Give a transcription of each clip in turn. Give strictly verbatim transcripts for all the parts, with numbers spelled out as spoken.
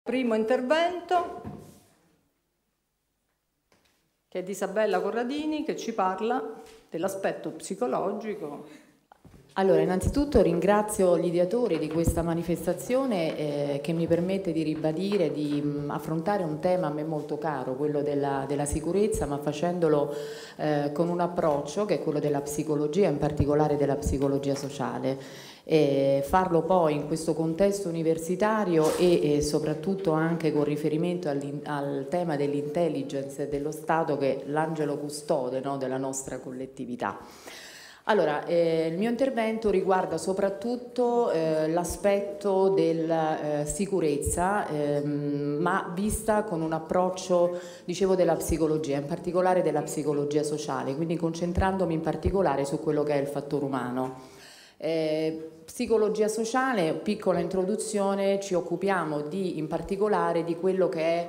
Primo intervento che è di Isabella Corradini, che ci parla dell'aspetto psicologico. Allora, innanzitutto ringrazio gli ideatori di questa manifestazione eh, che mi permette di ribadire, di mh, affrontare un tema a me molto caro, quello della, della sicurezza, ma facendolo eh, con un approccio che è quello della psicologia, in particolare della psicologia sociale. E farlo poi in questo contesto universitario e, e soprattutto anche con riferimento al tema dell'intelligence e dello Stato, che è l'angelo custode, no, della nostra collettività. Allora, eh, il mio intervento riguarda soprattutto eh, l'aspetto della eh, sicurezza, ehm, ma vista con un approccio, dicevo, della psicologia, in particolare della psicologia sociale, quindi concentrandomi in particolare su quello che è il fattore umano. Eh, psicologia sociale, piccola introduzione, ci occupiamo di, in particolare di quello che è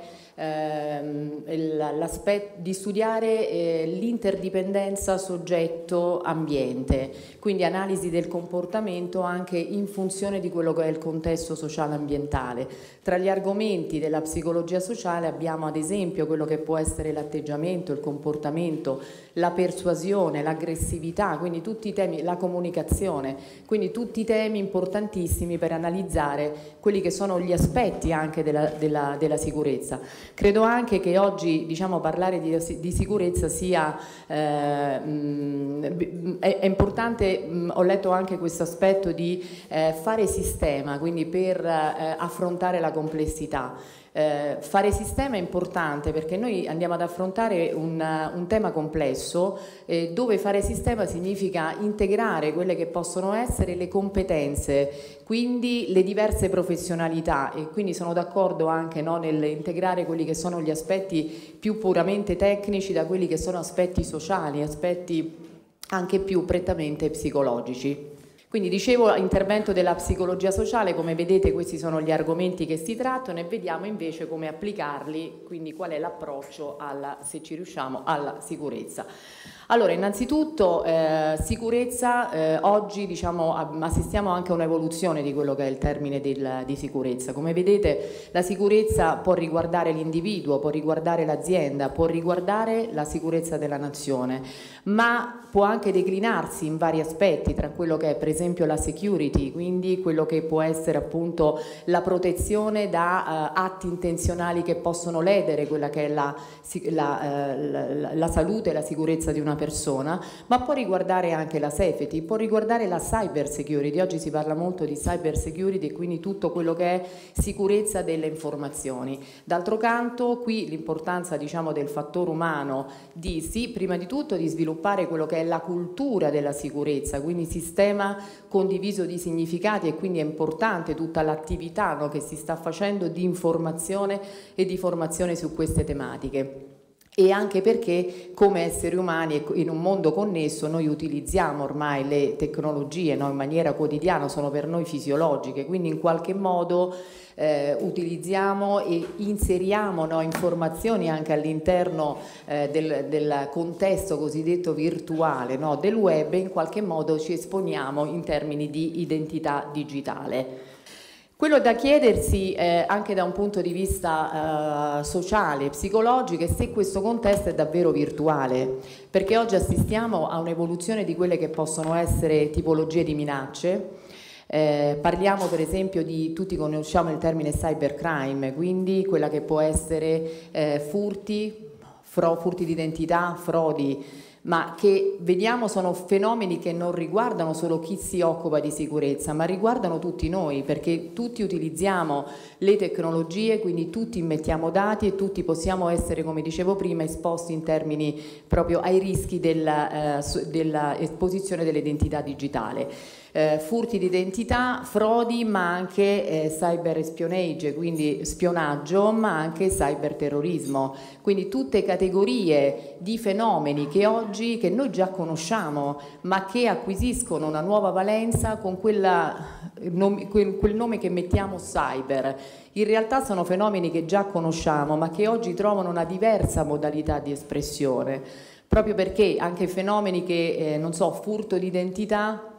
ehm, l'aspetto di studiare eh, l'interdipendenza soggetto-ambiente, quindi analisi del comportamento anche in funzione di quello che è il contesto sociale ambientale. Tra gli argomenti della psicologia sociale abbiamo ad esempio quello che può essere l'atteggiamento, il comportamento, la persuasione, l'aggressività, quindi tutti i temi, la comunicazione, quindi tutti i temi importantissimi per analizzare quelli che sono gli aspetti anche della, della, della sicurezza. Credo anche che oggi, diciamo, parlare di, di sicurezza sia eh, mh, è, è importante, mh, ho letto anche questo aspetto di eh, fare sistema, quindi per eh, affrontare la complessità. Eh, fare sistema è importante perché noi andiamo ad affrontare un, un tema complesso eh, dove fare sistema significa integrare quelle che possono essere le competenze, quindi le diverse professionalità, e quindi sono d'accordo anche, no, nell'integrare quelli che sono gli aspetti più puramente tecnici da quelli che sono aspetti sociali, aspetti anche più prettamente psicologici. Quindi dicevo, intervento della psicologia sociale, come vedete questi sono gli argomenti che si trattano e vediamo invece come applicarli, quindi qual è l'approccio, alla, se ci riusciamo, alla sicurezza. Allora, innanzitutto eh, sicurezza, eh, oggi diciamo, assistiamo anche a un'evoluzione di quello che è il termine del, di sicurezza. Come vedete la sicurezza può riguardare l'individuo, può riguardare l'azienda, può riguardare la sicurezza della nazione, ma può anche declinarsi in vari aspetti, tra quello che è per esempio la security, quindi quello che può essere appunto la protezione da uh, atti intenzionali che possono ledere quella che è la, la, uh, la, la salute e la sicurezza di una persona, ma può riguardare anche la safety, può riguardare la cyber security. Oggi si parla molto di cyber security e quindi tutto quello che è sicurezza delle informazioni. D'altro canto qui l'importanza, diciamo, del fattore umano, di sì, prima di tutto di sviluppare quello che è la cultura della sicurezza, quindi sistema condiviso di significati, e quindi è importante tutta l'attività, no, che si sta facendo di informazione e di formazione su queste tematiche. E anche perché come esseri umani in un mondo connesso noi utilizziamo ormai le tecnologie, no, in maniera quotidiana, sono per noi fisiologiche, quindi in qualche modo eh, utilizziamo e inseriamo, no, informazioni anche all'interno eh, del, del contesto cosiddetto virtuale, no, del web, e in qualche modo ci esponiamo in termini di identità digitale. Quello da chiedersi eh, anche da un punto di vista eh, sociale, psicologico, è se questo contesto è davvero virtuale, perché oggi assistiamo a un'evoluzione di quelle che possono essere tipologie di minacce. Eh, parliamo per esempio di, tutti conosciamo il termine cybercrime, quindi quella che può essere eh, furti, fro, furti di identità, frodi, ma che vediamo sono fenomeni che non riguardano solo chi si occupa di sicurezza, ma riguardano tutti noi, perché tutti utilizziamo le tecnologie, quindi tutti immettiamo dati e tutti possiamo essere, come dicevo prima, esposti in termini proprio ai rischi della, eh, della esposizione dell'identità digitale. Eh, furti di identità, frodi, ma anche eh, cyber espionage, quindi spionaggio, ma anche cyberterrorismo, quindi tutte categorie di fenomeni che oggi, che noi già conosciamo, ma che acquisiscono una nuova valenza con quella, quel, quel nome che mettiamo cyber. In realtà sono fenomeni che già conosciamo, ma che oggi trovano una diversa modalità di espressione, proprio perché anche fenomeni che, eh, non so, furto di identità,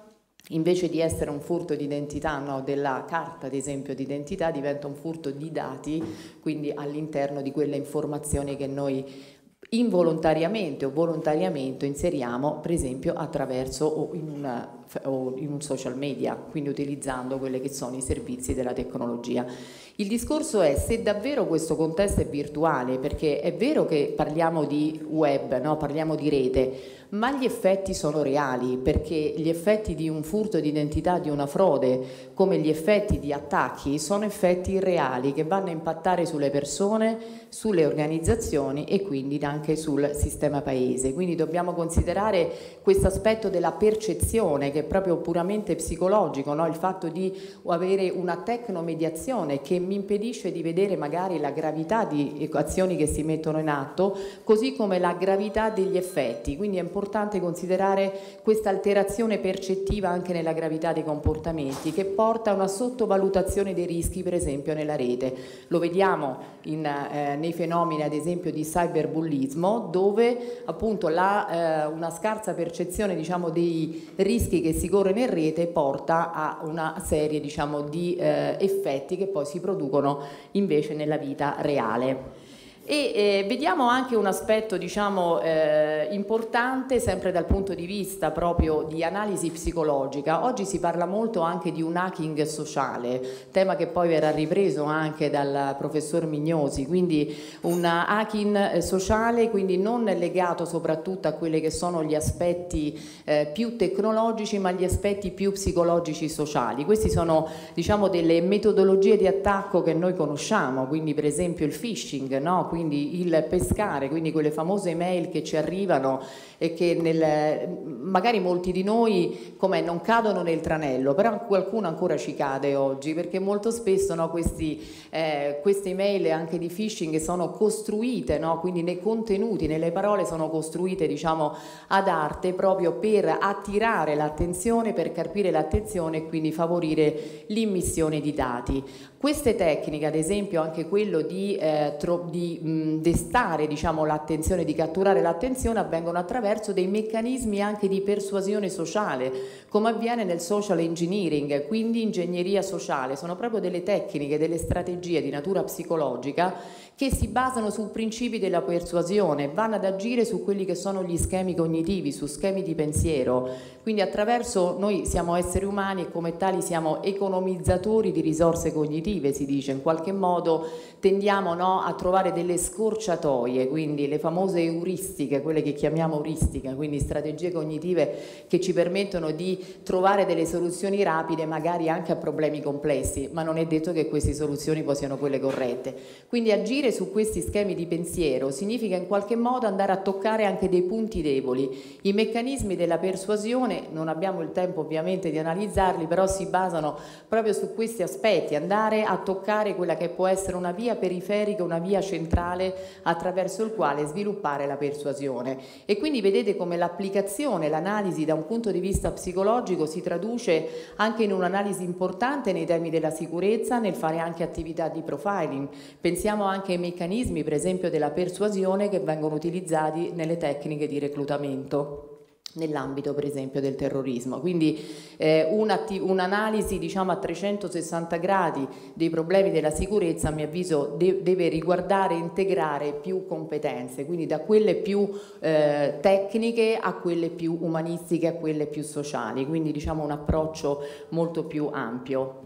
invece di essere un furto di identità, no, della carta ad esempio di identità, diventa un furto di dati, quindi all'interno di quelle informazioni che noi involontariamente o volontariamente inseriamo, per esempio attraverso o in, una, o in un social media, quindi utilizzando quelli che sono i servizi della tecnologia. Il discorso è se davvero questo contesto è virtuale, perché è vero che parliamo di web, no? Parliamo di rete, ma gli effetti sono reali, perché gli effetti di un furto di identità, di una frode, come gli effetti di attacchi, sono effetti reali che vanno a impattare sulle persone, sulle organizzazioni e quindi anche sul sistema paese. Quindi dobbiamo considerare questo aspetto della percezione, che è proprio puramente psicologico, no? Il fatto di avere una tecnomediazione che mi impedisce di vedere magari la gravità di azioni che si mettono in atto, così come la gravità degli effetti. Quindi è importante considerare questa alterazione percettiva anche nella gravità dei comportamenti, che porta a una sottovalutazione dei rischi, per esempio nella rete. Lo vediamo in, eh, nei fenomeni ad esempio di cyberbullismo, dove appunto la, eh, una scarsa percezione, diciamo, dei rischi che si corrono in rete porta a una serie, diciamo, di eh, effetti che poi si producono invece nella vita reale. E eh, vediamo anche un aspetto, diciamo, eh, importante sempre dal punto di vista proprio di analisi psicologica. Oggi si parla molto anche di un hacking sociale, tema che poi verrà ripreso anche dal professor Mignosi, quindi un hacking sociale, quindi non legato soprattutto a quelli che sono gli aspetti eh, più tecnologici, ma gli aspetti più psicologici sociali. Questi sono, diciamo, delle metodologie di attacco che noi conosciamo, quindi per esempio il phishing, no? Quindi il pescare, quindi quelle famose email che ci arrivano e che nel, magari molti di noi come non cadono nel tranello, però qualcuno ancora ci cade oggi, perché molto spesso, no, questi, eh, queste email anche di phishing sono costruite, no, quindi nei contenuti, nelle parole sono costruite, diciamo, ad arte proprio per attirare l'attenzione, per carpire l'attenzione e quindi favorire l'immissione di dati. Queste tecniche, ad esempio anche quello di, eh, tro- di mh, destare, diciamo, l'attenzione, di catturare l'attenzione, avvengono attraverso dei meccanismi anche di persuasione sociale, come avviene nel social engineering, quindi ingegneria sociale. Sono proprio delle tecniche, delle strategie di natura psicologica che si basano su principi della persuasione, vanno ad agire su quelli che sono gli schemi cognitivi, su schemi di pensiero. Quindi attraverso, noi siamo esseri umani e come tali siamo economizzatori di risorse cognitive, si dice, in qualche modo tendiamo, no, a trovare delle scorciatoie, quindi le famose euristiche, quelle che chiamiamo euristiche, quindi strategie cognitive che ci permettono di trovare delle soluzioni rapide, magari anche a problemi complessi, ma non è detto che queste soluzioni poi siano quelle corrette. Quindi agire su questi schemi di pensiero significa in qualche modo andare a toccare anche dei punti deboli. I meccanismi della persuasione, non abbiamo il tempo ovviamente di analizzarli, però si basano proprio su questi aspetti, andare a toccare quella che può essere una via periferica, una via centrale attraverso il quale sviluppare la persuasione. E quindi vedete come l'applicazione, l'analisi da un punto di vista psicologico si traduce anche in un'analisi importante nei temi della sicurezza, nel fare anche attività di profiling. Pensiamo anche ai meccanismi, per esempio, della persuasione che vengono utilizzati nelle tecniche di reclutamento nell'ambito per esempio del terrorismo. Quindi eh, un'analisi, diciamo, a trecentosessanta gradi dei problemi della sicurezza, a mio avviso, de deve riguardare e integrare più competenze, quindi da quelle più eh, tecniche a quelle più umanistiche, a quelle più sociali, quindi diciamo un approccio molto più ampio.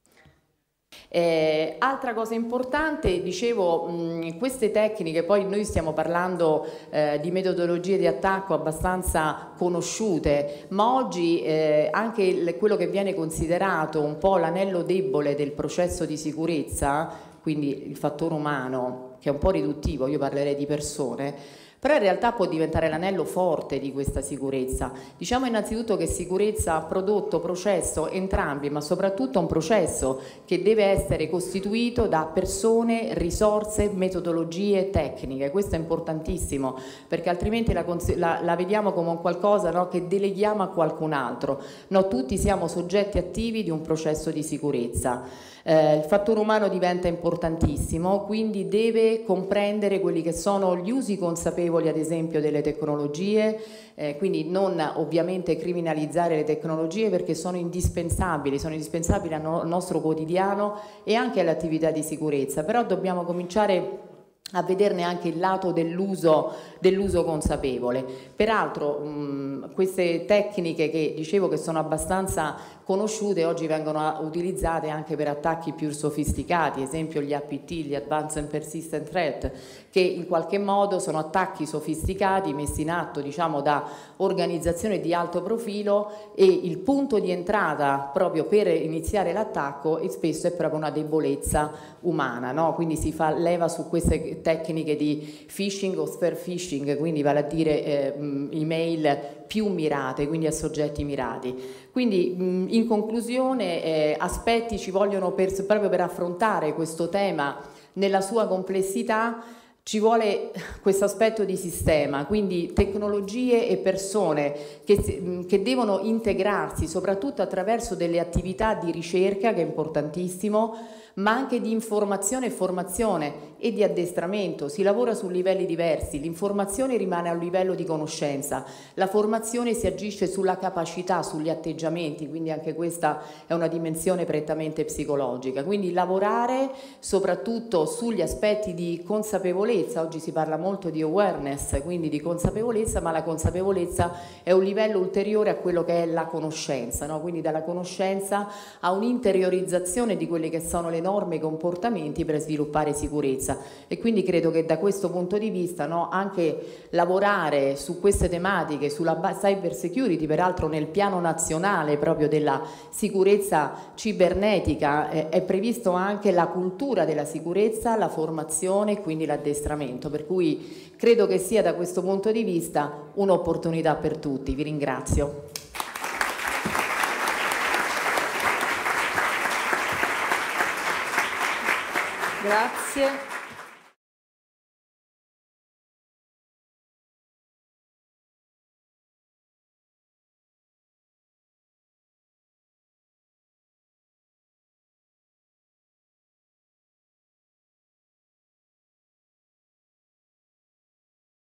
Eh, altra cosa importante, dicevo, mh, queste tecniche, poi noi stiamo parlando eh, di metodologie di attacco abbastanza conosciute, ma oggi eh, anche il, quello che viene considerato un po' l'anello debole del processo di sicurezza, quindi il fattore umano, che è un po' riduttivo, io parlerei di persone, però in realtà può diventare l'anello forte di questa sicurezza. Diciamo innanzitutto che sicurezza, prodotto, processo, entrambi, ma soprattutto un processo che deve essere costituito da persone, risorse, metodologie, tecniche. Questo è importantissimo, perché altrimenti la, la, la vediamo come un qualcosa, no, che deleghiamo a qualcun altro. No, tutti siamo soggetti attivi di un processo di sicurezza. Eh, il fattore umano diventa importantissimo, quindi deve comprendere quelli che sono gli usi consapevoli, ad esempio, delle tecnologie, eh, quindi non ovviamente criminalizzare le tecnologie perché sono indispensabili, sono indispensabili al no- nostro quotidiano e anche alle attività di sicurezza, però dobbiamo cominciare a vederne anche il lato dell'uso, dell'uso consapevole. Peraltro mh, queste tecniche che dicevo che sono abbastanza conosciute oggi vengono utilizzate anche per attacchi più sofisticati, esempio gli A P T, gli Advanced and Persistent Threat, che in qualche modo sono attacchi sofisticati messi in atto, diciamo, da organizzazioni di alto profilo, e il punto di entrata proprio per iniziare l'attacco e spesso è proprio una debolezza umana, no? Quindi si fa leva su queste tecniche di phishing o spear phishing, quindi vale a dire eh, email più mirate, quindi a soggetti mirati. Quindi mh, in conclusione eh, aspetti ci vogliono per, proprio per affrontare questo tema nella sua complessità. Ci vuole questo aspetto di sistema, quindi tecnologie e persone che, che devono integrarsi soprattutto attraverso delle attività di ricerca, che è importantissimo, ma anche di informazione e formazione e di addestramento. Si lavora su livelli diversi, l'informazione rimane a un livello di conoscenza, la formazione si agisce sulla capacità, sugli atteggiamenti, quindi anche questa è una dimensione prettamente psicologica. Quindi lavorare soprattutto sugli aspetti di consapevolezza, oggi si parla molto di awareness, quindi di consapevolezza, ma la consapevolezza è un livello ulteriore a quello che è la conoscenza, no? Quindi dalla conoscenza a un'interiorizzazione di quelle che sono le norme e i comportamenti per sviluppare sicurezza. E quindi credo che da questo punto di vista, no, anche lavorare su queste tematiche, sulla cyber security, peraltro nel piano nazionale proprio della sicurezza cibernetica, eh, è previsto anche la cultura della sicurezza, la formazione e quindi l'addestramento, per cui credo che sia da questo punto di vista un'opportunità per tutti. Vi ringrazio. Grazie.